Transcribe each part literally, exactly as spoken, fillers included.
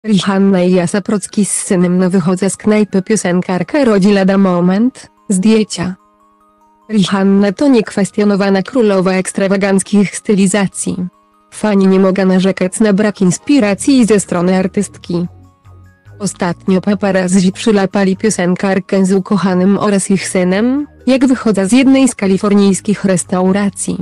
Rihanna i Asa Procki z synem na wychodzę z knajpy piosenkarkę rodzi lada moment, zdjęcia. Rihanna to niekwestionowana królowa ekstrawaganckich stylizacji. Fani nie mogą narzekać na brak inspiracji ze strony artystki. Ostatnio paparazzi przylapali piosenkarkę z ukochanym oraz ich synem, jak wychodza z jednej z kalifornijskich restauracji.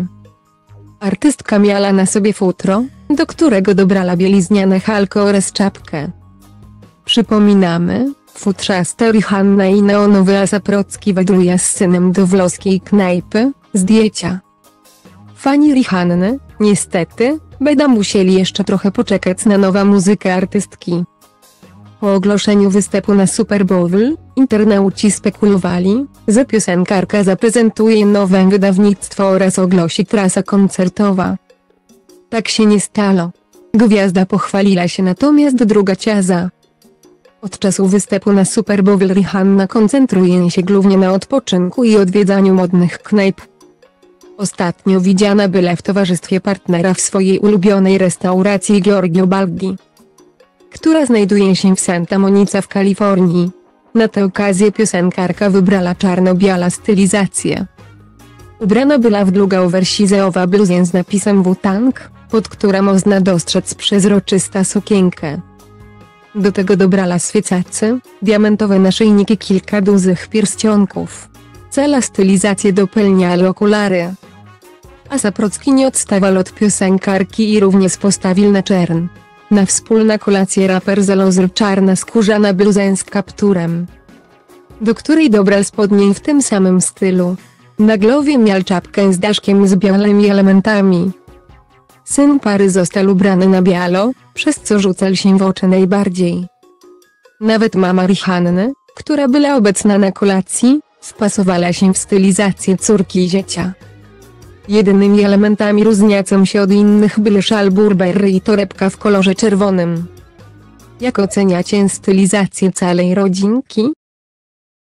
Artystka miała na sobie futro, do którego dobrała bielizniane halko oraz czapkę. Przypominamy, futrzasta Rihanna i neonowy Asa Procki wędruje z synem do włoskiej knajpy, zdjęcia. Fani Rihanny, niestety, będą musieli jeszcze trochę poczekać na nową muzykę artystki. Po ogłoszeniu występu na Super Bowl, internauci spekulowali, że piosenkarka zaprezentuje nowe wydawnictwo oraz ogłosi trasa koncertowa. Tak się nie stało. Gwiazda pochwaliła się natomiast druga ciaza. Od czasu występu na Super Bowl Rihanna koncentruje się głównie na odpoczynku i odwiedzaniu modnych knajp. Ostatnio widziana była w towarzystwie partnera w swojej ulubionej restauracji Giorgio Baldi, która znajduje się w Santa Monica w Kalifornii. Na tę okazję piosenkarka wybrała czarno-biała stylizację. Ubrana była w długa oversize'owa bluzę z napisem Wu-Tang, pod którą można dostrzec przezroczysta sukienkę. Do tego dobrała świecacy, diamentowe naszyjniki i kilka dużych pierścionków. Cała stylizację dopełniały okulary. Asa Procki nie odstawał od piosenkarki i również postawił na czern. Na wspólną kolację raper założył czarna skórzana bluzę z kapturem, do której dobrał spodnie w tym samym stylu. Na głowie miał czapkę z daszkiem z białymi elementami. Syn pary został ubrany na bialo, przez co rzucał się w oczy najbardziej. Nawet mama Rihanny, która była obecna na kolacji, wpasowała się w stylizację córki i ziecia. Jedynymi elementami różniącą się od innych były szal Burberry i torebka w kolorze czerwonym. Jak oceniacie stylizację całej rodzinki?